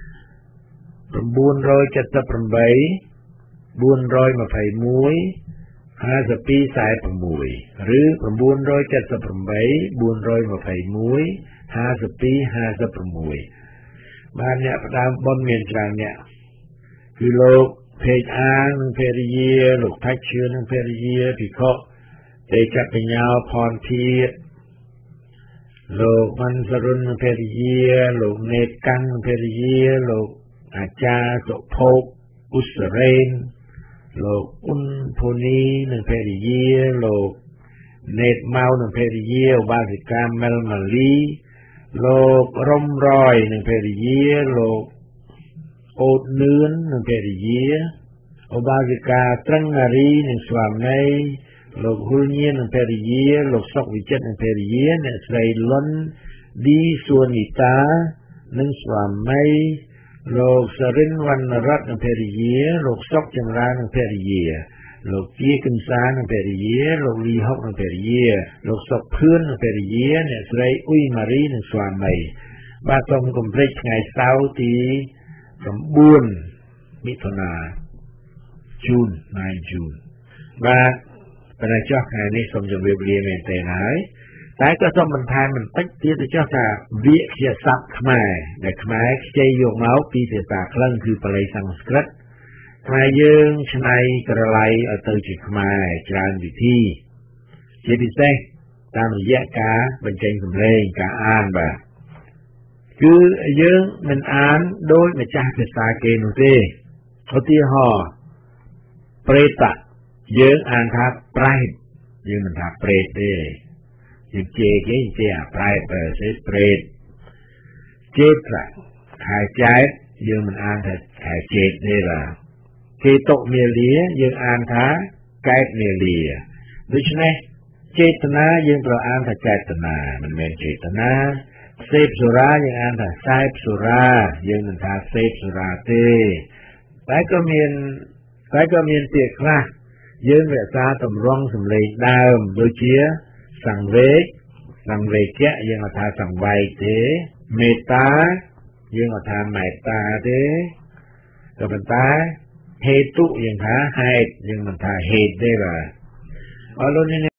978 421 5246ឬ978 421 5256បានអ្នកផ្ដើមបុណ្យមានច្រើនអ្នកគឺលោកភេកអាងនិងភរិយាលោកថៃឈឿននិងភរិយាភិក្ខុទេចកញ្ញោផនធាតលោកមិនសរុននិងភរិយាលោកនេតកាំងនិងភរិយាលោកអាចារ្យសុភោគឧស្សរេនលោកអ៊ុនភូនីនិងភរិយាលោកនេតម៉ៅនិងភរិយាឧបាសិកាមែលម៉ាលីលោករំរយនិងភរិយាលោកអូតនឿននិងភរិយាឧបាសិកាត្រឹងនារីនិងស្វាមីលោកហ៊ុលញៀននិងភរិយាលោកសុកវិចិត្រនិងភរិយាអ្នកស្រីលុនឌីសួនីតានិងស្វាមីលោកសរិនវណ្ណរតនិងភរិយាលោកសុកចម្រើននិងភរិយាលោកជាកឹមសានិងភរិយាលោកលីហុកនិងភរិយាលោកសុកភឿននិងភរិយាអ្នកស្រីអ៊ុយម៉ារីនិងស្វាមីបាទសូមកុំភ្លេចថ្ងៃសៅរ៍ទី9មិថុនាJune បាទប៉ុន្តែចុះថ្ងៃនេះសូមជម្រាបលាមែនទេហើយតែក៏សូមបន្ថែមបន្តិចទៀតទៅចុះថាវាក្យស័ព្ទខ្មែរដែលខ្មែរខ្ចីយកមកពីភាសាក្លិង្គគឺបាលីសំស្ក្រឹតខ្មែរយើងច្នៃក្រឡៃឲ្យទៅជាខ្មែរច្រើនវិធីជាពិសេសតាមរយៈការបញ្ចេញសំឡេងការអានបាទគឺយើងមិនអានដោយម្ចាស់ភាសាគេនោះទេឧទាហរណ៍ប្រេតយើងអានថាប្រែតយើងមិនថាប្រេតទេយើងជេគេជេអាប្រែតប្រេតជេត្រខែចែកយើងមិនអានថាខែជេតទេបាទគេតុមាលាយើងអានថាកែតមាលាដូច្នេះចេតនាយើងត្រូវអានថាចេតនាមិនមែនចេតនាសេពសុរាយើងអានថាសេពសុរាយើងមិនថាសេពសុរាទេតែក៏មានពាក្យខ្លះយើងរក្សាតម្រង់សម្លេងដើមដូចជាសង្វេគយើងថាសង្វែកទេเมตตาយើងអត់ថាមេត្តាទេក៏ប៉ុន្តែហេតុយើងថាហេតុយើងមិនថាហេតុទេបាទអរលោក